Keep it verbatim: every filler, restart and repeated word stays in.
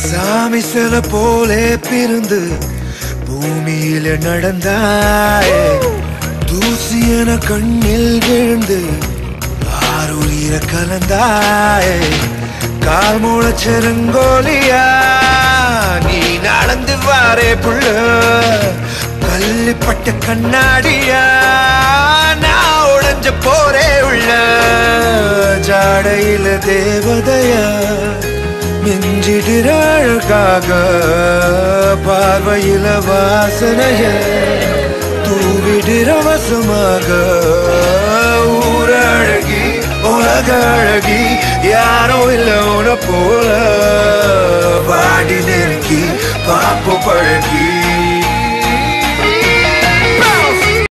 சாமி சில போலே பிறந்து பூமியில நடந்தாயே, தூசி என கண்ணில் விழுந்து ஆறுயிர கலந்தாயே. கால் மூளச்செருங்கோலியா நீ நடந்து வாரே புள்ள, கல்லிப்பட்ட கண்ணாடியா நான் உடைஞ்ச போரே உள்ள. ஜாடையில தேவதையா மிஞ்சிடுற அழகாக, பார்வையில வாசனைய தூவிடுற வசமாக. ஊர அழகி உலக அழகி யாரோ இல்ல உன போல, வாடி நெருக்கி பாப்பு பழகி.